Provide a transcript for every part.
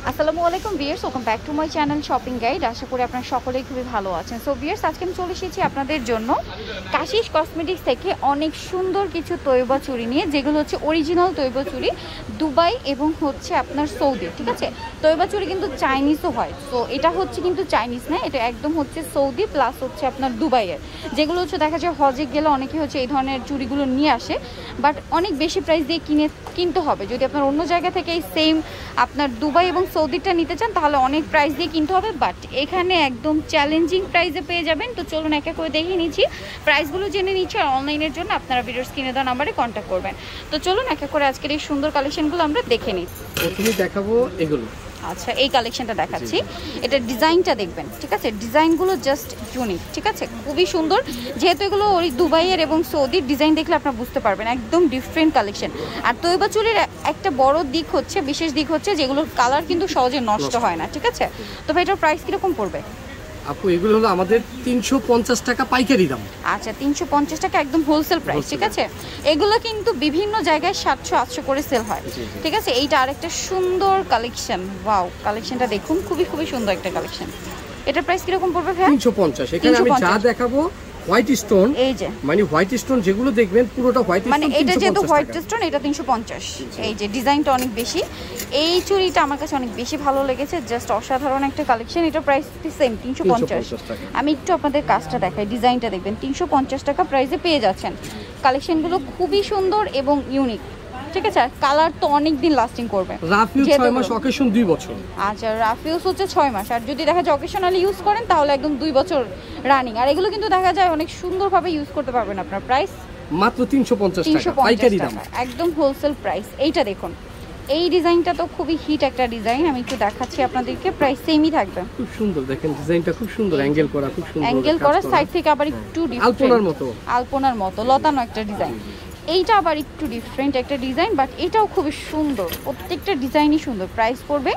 আসসালামু আলাইকুম viewers, welcome back to my channel shopping guide. আশা করি আপনারা সকলেই খুবই ভালো আছেন। সো ভিউয়ার্স, আজকে আমি চলে এসেছি আপনাদের জন্য কাশিস কসমেটিক্স থেকে অনেক সুন্দর কিছু তৈবা চুড়ি নিয়ে, যেগুলো হচ্ছে অরিজিনাল তৈবা চুড়ি, দুবাই এবং হচ্ছে আপনার সৌদি। ঠিক আছে, তৈবা চুড়ি কিন্তু চাইনিজও হয়। সো এটা হচ্ছে কিন্তু চাইনিজ না, এটা একদম হচ্ছে সৌদি প্লাস হচ্ছে আপনার দুবাইয়ের, যেগুলো হচ্ছে দেখা যায় হজে গেলে অনেকে হচ্ছে এই ধরনের চুড়িগুলো নিয়ে আসে, বাট অনেক বেশি প্রাইস দিয়ে কিনতে হবে। যদি আপনার অন্য জায়গা থেকে এই সেম আপনার দুবাই এবং সৌদিটা নিতে চান তাহলে অনেক প্রাইস দিয়ে কিনতে হবে, বাট এখানে একদম চ্যালেঞ্জিং প্রাইসে পেয়ে যাবেন। তো চলুন এক এক করে দেখিয়ে নিচ্ছি, প্রাইসগুলো জেনে নিচ্ছি। আর অনলাইনের জন্য আপনারা ভিডিওর স্ক্রিনে দেওয়া নাম্বারে কন্ট্যাক্ট করবেন। তো চলুন এক এক করে আজকের এই সুন্দর কালেকশনগুলো আমরা দেখে নিই। প্রথমে দেখাবো এগুলো। আচ্ছা, এই কালেকশনটা দেখাচ্ছি, এটা ডিজাইনটা দেখবেন। ঠিক আছে, ডিজাইনগুলো জাস্ট ইউনিক। ঠিক আছে, খুবই সুন্দর। যেহেতু এগুলো ওই দুবাইয়ের এবং সৌদির, ডিজাইন দেখলে আপনারা বুঝতে পারবেন একদম ডিফারেন্ট কালেকশন। আর তৈবা চুড়ির একটা বড় দিক হচ্ছে, বিশেষ দিক হচ্ছে, যেগুলোর কালার কিন্তু সহজে নষ্ট হয় না। ঠিক আছে, তো এটার প্রাইস কিরকম পড়বে আপু? এগুলো হলো আমাদের 350 টাকা পাইকারি দাম। আচ্ছা, 350 টাকা একদম হোলসেল প্রাইস। ঠিক আছে, এগুলো কিন্তু বিভিন্ন জায়গায় 700-800 করে সেল হয়। ঠিক আছে, এইটা আরেকটা সুন্দর কালেকশন। ওয়াও, কালেকশনটা দেখুন, খুবই সুন্দর একটা কালেকশন। এটার প্রাইস কিরকম পড়বে ভাই? 350। এখানে আমি যা দেখাবো হোয়াইট স্টোন, এই যে মানে হোয়াইট স্টোন যেগুলো দেখবেন পুরোটা হোয়াইট স্টোন। মানে এটা যেহেতু হোয়াইট স্টোন, এটা 350। এই যে ডিজাইনটা অনেক বেশি, এই চুড়িটা আমার কাছে অনেক বেশি ভালো লেগেছে, জাস্ট অসাধারণ একটা কালেকশন। এটা প্রাইস সেম 350 টাকা। আমি একটু আপনাদের কাজটা দেখাই, ডিজাইনটা দেখবেন, 350 টাকা প্রাইসে পেয়ে যাচ্ছেন। কালেকশনগুলো খুবই সুন্দর এবং ইউনিক। ঠিক আছে, আর কালার তো অনেক দিন লাস্টিং করবে। রাফিউজ 6 মাস, অকেশন 2 বছর। আচ্ছা, রাফিউজ হচ্ছে 6 মাস, আর যদি দেখা যায় অকেশনালি ইউজ করেন তাহলে একদম 2 বছর রানিং। আর এগুলো কিন্তু দেখা যায় অনেক সুন্দরভাবে ইউজ করতে পারবেন। আপনার প্রাইস মাত্র 350 টাকা পাইকারি দাম, একদম হোলসেল প্রাইস। এইটা দেখুন, এই ডিজাইনটা তো খুবই হিট একটা ডিজাইন। আমি একটু দেখাচ্ছি আপনাদেরকে, প্রাইস সেমই থাকবে। খুব সুন্দর, দেখেন ডিজাইনটা খুব সুন্দর, অ্যাঙ্গেল করা, খুব সুন্দর অ্যাঙ্গেল করা, সাইড থেকে আবার একটু ডিফারেন্ট, আলপনার মতো লতানো একটা ডিজাইন। এইটা আবার একটু ডিফারেন্ট একটা ডিজাইন, বাট এটাও খুবই সুন্দর, প্রত্যেকটা ডিজাইনই সুন্দর। প্রাইস পড়বে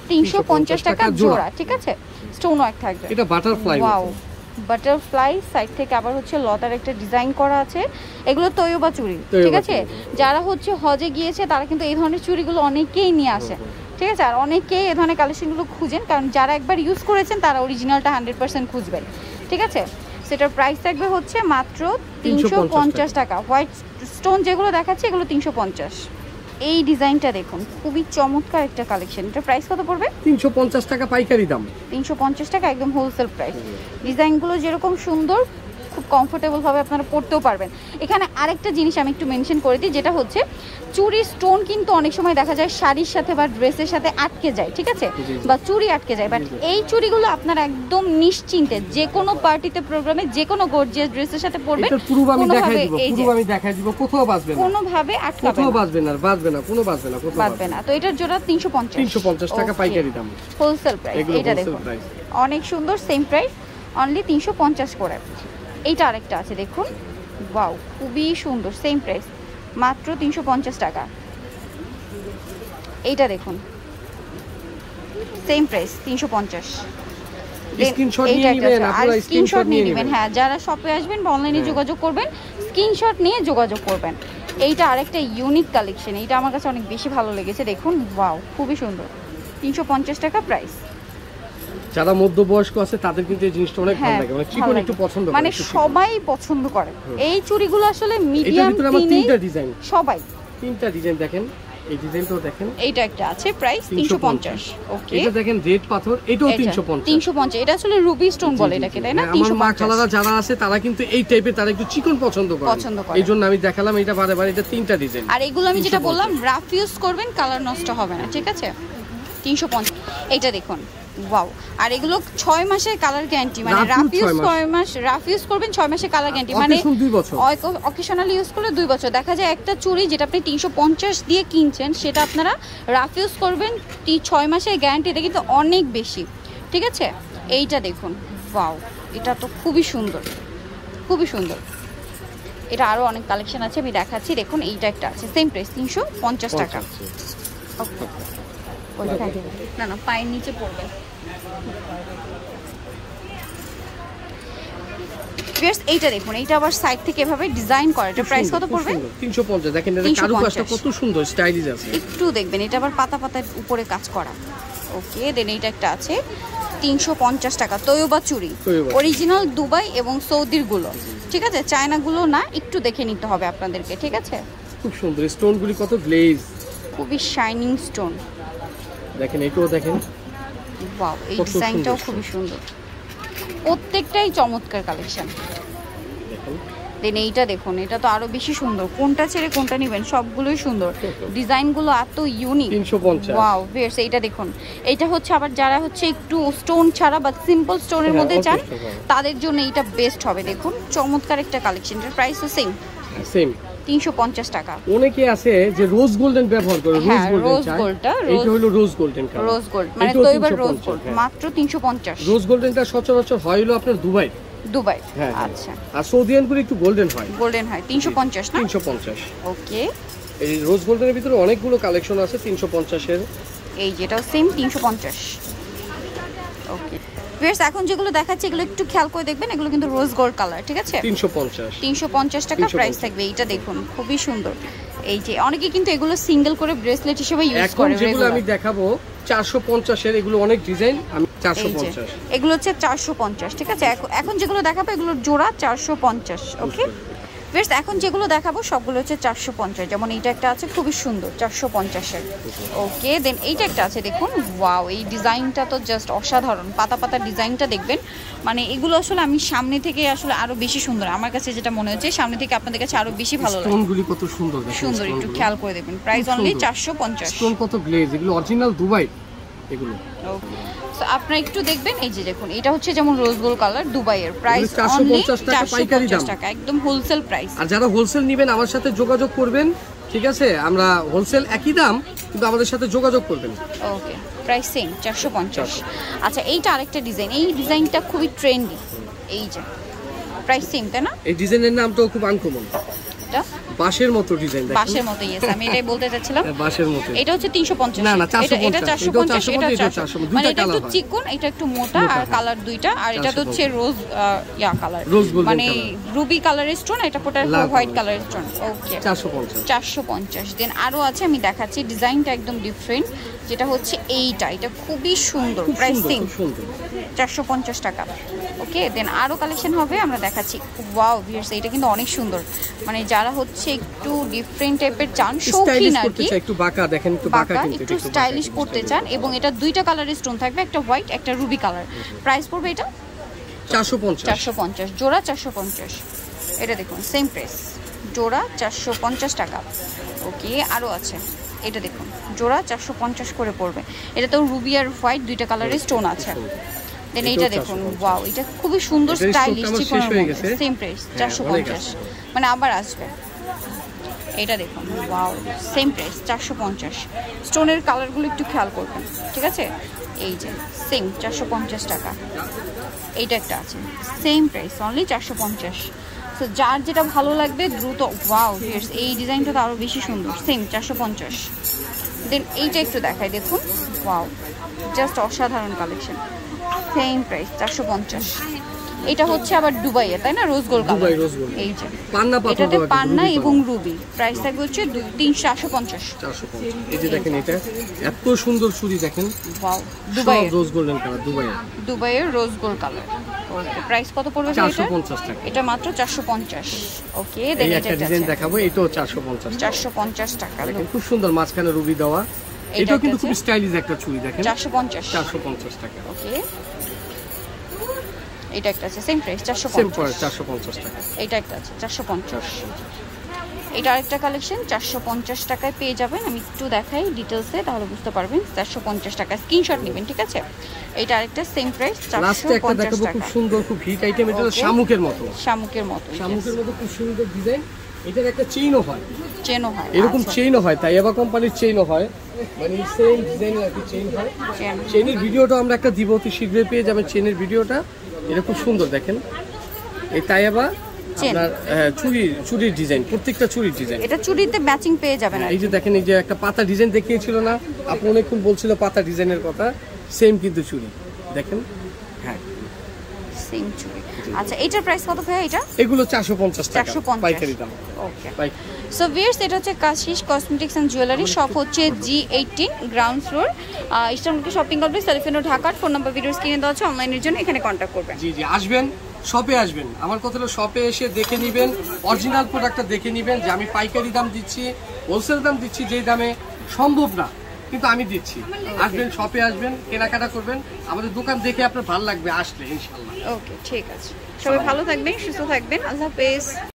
350 টাকা জোড়া। ঠিক আছে, স্টোন ওয়ার্ক থাকবে। এটা বাটারফ্লাই। ওয়াও, বাটারফ্লাই, সাইড থেকে আবার হচ্ছে লতার একটা ডিজাইন করা আছে। এগুলো তৈবা চুড়ি। ঠিক আছে, যারা হচ্ছে হজে গিয়েছে তারা কিন্তু এই ধরনের চুড়িগুলো অনেকেই নিয়ে আসে। ঠিক আছে, আর অনেকেই এই ধরনের কালেকশনগুলো খুঁজেন, কারণ যারা একবার ইউজ করেছেন তারা অরিজিনালটা 100% খুঁজবেন। ঠিক আছে, সেটার প্রাইস থাকবে হচ্ছে মাত্র 350 টাকা। হোয়াইট স্টোন যেগুলো দেখাচ্ছে এগুলো 350। এই ডিজাইনটা দেখুন, খুবই চমৎকার একটা কালেকশন। এটার প্রাইস কত পড়বে? 350 টাকা পাইকারি দাম। 350 টাকা একদম হোলসেল প্রাইস। ডিজাইনগুলো যেরকম সুন্দর, খুব কমফোর্টেবল ভাবে আপনারা পরতেও পারবেন। এখানে আরেকটা জিনিস আমি একটু মেনশন করে দিই, যেটা হচ্ছে চুড়ির স্টোন কিন্তু অনেক সময় দেখা যায় শাড়ির সাথে বা ড্রেসের সাথে আটকে যায়। ঠিক আছে, বা চুড়ি আটকে যায়, বাট এই চুড়িগুলো আপনারা একদম নিশ্চিন্তে যে কোনো পার্টিতে, প্রোগ্রামে, যে কোনো গর্জিয়াস ড্রেসের সাথে পরবেন, কোনোভাবে বাজবে না। তো এটার জোড়া 350 টাকা পাইকারি দাম, হোলসেল প্রাইস। এটা দেখুন অনেক সুন্দর, সেম প্রাইস, অনলি 350 করে। এইটা আরেকটা আছে দেখুন, ওয়াও, খুবই সুন্দর, সেম প্রাইস, মাত্র 350 টাকা। এইটা দেখুন, সেম প্রাইস 350। স্ক্রিনশট নিয়ে নেবেন। হ্যাঁ, যারা শপে আসবেন বা অনলাইনে যোগাযোগ করবেন, স্ক্রিনশট নিয়ে যোগাযোগ করবেন। এইটা আরেকটা ইউনিক কালেকশন, এইটা আমার কাছে অনেক বেশি ভালো লেগেছে। দেখুন, ওয়াও, খুবই সুন্দর, 350 টাকা প্রাইস। যারা মধ্যবয়স্ক আছে তাদের কিন্তু এই জিনিসটা অনেক ভালো লাগে, মানে চিকন একটু পছন্দ করে, মানে সবাই পছন্দ করে এই চুড়িগুলো। আসলে মিডিয়াম তিনটা ডিজাইন, সবাই তিনটা ডিজাইন দেখেন। এই ডিজাইনটাও দেখেন, এইটা একটা আছে, প্রাইস 350। ওকে, এটা দেখেন রেড পাথর, এটাও 350। এটা আসলে রুবি স্টোন বলে এটাকে, তাই না? আমার মা খালারা যারা আছে তারা কিন্তু এই টাইপের, তারা একটু চিকন পছন্দ করে। এইজন্য আমি দেখালাম এটা বারে। এটা তিনটা ডিজাইন। আর এগুলো আমি যেটা বললাম, রাফ ইউজ করবেন, কালার নষ্ট হবে না। ঠিক আছে, 350। এইটা দেখুন, ওয়াও। আর এগুলো 6 মাসের কালার গ্যারান্টি, মানে রাফ ইউজ করবেন 6 মাসের কালার গ্যারান্টি, মানে অকেশনালি ইউজ করলে 2 বছর। দেখা যায় একটা চুড়ি যেটা আপনি 350 দিয়ে কিনছেন, সেটা আপনারা রাফ ইউজ করবেন 6 মাসের গ্যারান্টি, এটা কিন্তু অনেক বেশি। ঠিক আছে, এইটা দেখুন, ওয়াও, এটা তো খুবই সুন্দর, খুবই সুন্দর। এটা আরও অনেক কালেকশন আছে, আমি দেখাচ্ছি। দেখুন, এইটা একটা আছে, সেম প্রাইস 350 টাকা। ওকে, না পায়ের নিচে পড়বে। এইটা দেখুন, এইটা আবার সাইড থেকে এভাবে ডিজাইন করা। এটা প্রাইস কত পড়বে? 350। দেখেন এটা কারুকাজটা কত সুন্দর, স্টাইলিশ আছে। একটু দেখবেন, এটা আবার পাতা পাতার উপরে কাজ করা। ওকে, দেন এইটা একটা আছে 350 টাকা, তৈয়বা চুড়ি, অরিজিনাল দুবাই এবং সৌদির গুলো, ঠিক আছে, চায়না গুলো না, একটু দেখে নিতে হবে আপনাদেরকে, ঠিক আছে। খুব সুন্দর স্টোনগুলি, কত গ্লেজ, খুবই শাইনিং স্টোন, দেখেন এটাও দেখেন, ওয়াও, এই ডিজাইনটাও খুবই সুন্দর, প্রত্যেকটাই চমৎকার কালেকশন। দেন এইটা দেখুন, এটা তো আরো বেশি সুন্দর, কোনটা ছেড়ে কোনটা নেবেন, সবগুলোই সুন্দর, ডিজাইনগুলো এত ইউনিক। 350, ওয়াও ভিউয়ার্স, এইটা দেখুন, এটা হচ্ছে আবার যারা হচ্ছে একটু স্টোন ছাড়া বা সিম্পল স্টোনের মধ্যে চান তাদের জন্য এইটা বেস্ট হবে। দেখুন চমৎকার একটা কালেকশন, এর প্রাইসও সেম 350 টাকা। অনেকে আছে যে রোজ গোল্ডেন ব্যবহার করে, রোজ গোল্ডটা, এটা হলো rose golden colour, rose gold মানে তৈবার রোজ গোল্ড, মাত্র 350। রোজ গোল্ডেনটা সচরাচর হয় হলো আপনার দুবাই, আচ্ছা, আর সৌদিয়ান গুলো একটু গোল্ডেন হয়, 350 না, 350। ওকে, এই রোজ গোল্ডেনের ভিতরে অনেকগুলো কালেকশন আছে 350 এর, এই যেটাও সেম 350। ওকে ভিউয়ার্স, এখন যেগুলো দেখাচ্ছি এগুলো একটু খেয়াল করে দেখবেন, এগুলো কিন্তু রোজ গোল্ড কালার, ঠিক আছে, 350 টাকা প্রাইস থাকবে। এইটা দেখুন খুবই সুন্দর, এই যে অনেকে কিন্তু এগুলো সিঙ্গেল করে ব্রেসলেট হিসেবে ইউজ করে, যেগুলো আমি দেখাবো 450 এর, এগুলো অনেক ডিজাইন, আমি 450, এগুলো হচ্ছে 450, ঠিক আছে। এখন যেগুলো দেখাবো এগুলোর জোড়া 450। ওকে ভিউয়ার্স, এখন যেগুলো দেখাবো সবগুলো হচ্ছে 450, যেমন এইটা একটা আছে খুবই সুন্দর 450 এর। ওকে, দেন এইটা একটা আছে দেখুন, ওয়াও, এই ডিজাইনটা তো জাস্ট অসাধারণ, পাতা পাতা ডিজাইনটা দেখবেন, মানে এগুলো আসলে আমি সামনে থেকে আসলে আরো বেশি সুন্দর, আমার কাছে যেটা মনে হচ্ছে সামনে থেকে আপনাদের কাছে আরো বেশি ভালো লাগে। স্টোনগুলি কত সুন্দর, সুন্দর, একটু খেয়াল করে দেখবেন, প্রাইস অনলি 450। স্টোন কত গ্লেজ, এগুলো অরিজিনাল দুবাই এগুলো। ওকে, সো আপনারা একটু দেখবেন, এই যে দেখুন, এটা হচ্ছে যেমন রোজ গোল্ড কালার, দুবাইয়ের, প্রাইস অনলি 450 টাকা, একদম হোলসেল প্রাইস। আর যারা হোলসেল নেবেন আমার সাথে যোগাযোগ করবেন, ঠিক আছে, আমরা হোলসেল একই দাম, কিন্তু আমাদের সাথে যোগাযোগ করবেন। Okay, price same 450। আচ্ছা, এইটা আরেকটা ডিজাইন, এই ডিজাইনটা খুবই ট্রেন্ডি, এই যে প্রাইস সেম, তাই না? এই ডিজাইনের নামটাও খুব আনকমন, বাঁশের মতো ডিজাইন, দেখেন বাঁশের মতো, ইয়েস, আমি এটাই বলতে চাচ্ছিলাম, বাঁশের মতো। এটা হচ্ছে 350, না না 450, এটা 450, এটা 400, মানে এটা একটু হয়, চিকন, এটা একটু মোটা, আর কালার দুইটা, আর এটা তো হচ্ছে রোজ কালার, মানে রুবি কালারের স্টোন, এটা পুরো হোয়াইট কালারের স্টোন। ওকে, 450। দেন আরো আছে, আমি দেখাচ্ছি, ডিজাইনটা একদম ডিফারেন্ট, যেটা হচ্ছে এইটা, এটা খুবই সুন্দর, প্রাইস সেম 450 টাকা। ওকে, দেন আরো কালেকশন হবে, আমরা দেখাচ্ছি। ওয়াও ভিউয়ার্স, এটা কিন্তু অনেক সুন্দর, মানে যারা হচ্ছে একটু ডিফারেন্ট টাইপের চান, শৌখিন আর কি, একটু বাঁকা, দেখেন একটু বাঁকা, কিন্তু একটু স্টাইলিশ করতে চান, এবং এটা দুইটা কালারের স্টোন থাকবে, একটা হোয়াইট একটা রুবি কালার। প্রাইস পড়বে এটা 450, জোড়া 450। এটা দেখুন সেম প্রাইস, জোড়া 450 টাকা। ওকে, আরো আছে, এটা দেখুন, জোড়া 450 করে পড়বে, এটা তো রুবি আর হোয়াইট দুইটা কালারের স্টোন আছে। দেন এইটা দেখুন, ওয়াও, এটা খুবই সুন্দর, স্টাইলিশ, সেম প্রাইস 450, মানে আবার আসবে। এটা দেখুন, ওয়াও, সেম প্রাইস 450। স্টোনের কালারগুলো একটু খেয়াল করবেন, ঠিক আছে, এই যে সেম 450 টাকা। এইটা একটা আছে সেম প্রাইস অনলি 450। সো যার যেটা ভালো লাগবে দ্রুত, ওয়াও ভিউয়ার্স, এই ডিজাইনটা তো আরো বেশি সুন্দর, সেম 450। দেন এইটা একটু দেখাই, দেখুন, ওয়াও, জাস্ট অসাধারণ কালেকশন, সেম প্রাইস 450। এটা হচ্ছে আবার দুবাইয়ের, তাই না, রোজ গোল্ড কালার, এই যে এটাতে পান্না এবং রুবি, প্রাইস থাকবে হচ্ছে 450। এই যে দেখেন, এটা এত সুন্দর চুড়ি, দেখেন, ওয়াও, দুবাইয়ের রোজ গোল্ডেন কালার, দুবাইয়ের rose gold colour. Okay, price কত পড়বে? 450 টাকা, এটা মাত্র 450। ওকে, দেন এটা একটা ডিজাইন দেখাবো, এটাও 450 টাকা, দেখেন, খুব সুন্দর, মাঝখানে রুবি দেওয়া, এটাও কিন্তু খুব স্টাইলিশ একটা চুড়ি, দেখেন, 450 টাকা। ওকে, এটা একটা আছে সেম প্রাইস 450 টাকা। এটা একটা আছে 450। এটা আরেকটা কালেকশন 450 টাকায় পেয়ে যাবেন, আমি একটু দেখাই ডিটেইলসে, তাহলে বুঝতে পারবেন। 450 টাকা, স্ক্রিনশট নেবেন, ঠিক আছে। এটা আরেকটা সেম প্রাইস 450 টাকা, খুব সুন্দর, খুব হিট আইটেম, এটা শামুকের মতো, খুব সুন্দর ডিজাইন। এটার একটা চেইনও হয়, এরকম চেইনও হয়, তাই এবার কোম্পানির চেইনও হয়, মানে সেম ডিজাইনের একটা চেইন হয়। চেইনের ভিডিওটা আমরা একটা দিব, অতি শীঘ্রই পেয়ে যাবেন চেইনের ভিডিওটা। এটা খুব সুন্দর, দেখেন, এই তাইবা আপনার চুড়ির ডিজাইন, প্রত্যেকটা চুড়ির ডিজাইন, এটা চুড়িতে ম্যাচিং পেয়ে যাবেন। এই যে দেখেন, এই যে একটা পাতা ডিজাইন দেখিয়েছিল না আপনি, অনেকক্ষণ বলছিল পাতা ডিজাইনের কথা, সেম কিন্তু চুড়ি, দেখেন, হ্যাঁ সেম চুড়ি। আচ্ছা, এটার প্রাইস কত ভাই? এটা এগুলো 450 টাকা পাইকারি দাম। ওকে, সো ভিউয়ার্স, এটা হচ্ছে Kashish cosmetics and jewellery, shop হচ্ছে G18 ground floor, eastern market shopping complex, telephone ঢাকার। ফোন নাম্বার ভিডিওর স্ক্রিনে দেওয়া আছে, অনলাইনের জন্য এখানে কন্ট্যাক্ট করবেন। জি জি, আসবেন, শপে আসবেন। আমার কথা হলো শপে এসে দেখে নেবেন, অরিজিনাল প্রোডাক্টটা দেখে নেবেন যে আমি পাইকারি দাম দিচ্ছি, হোলসেল দাম দিচ্ছি, যেই দামে সম্ভব না কিন্তু আমি দিচ্ছি। আসবেন, শপে আসবেন, কেনাকাটা করবেন, আমাদের দোকান দেখে আপনার ভালো লাগবে আসলে ইনশাআল্লাহ। ওকে, ঠিক আছে, সবাই ভালো থাকবেন, সুস্থ থাকবেন, আল্লাহ হাফেজ।